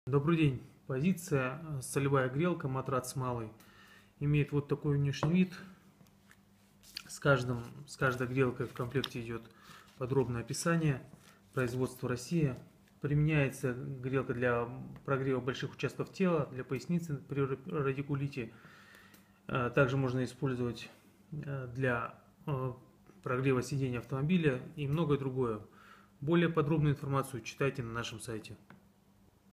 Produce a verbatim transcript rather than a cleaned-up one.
Добрый день. Позиция э, солевая грелка, матрац малый. Имеет вот такой внешний вид. С, каждым, с каждой грелкой в комплекте идет подробное описание. Производство Россия. Применяется грелка для прогрева больших участков тела, для поясницы при радикулите. Э, Также можно использовать э, для э, прогрева сидения автомобиля и многое другое. Более подробную информацию читайте на нашем сайте.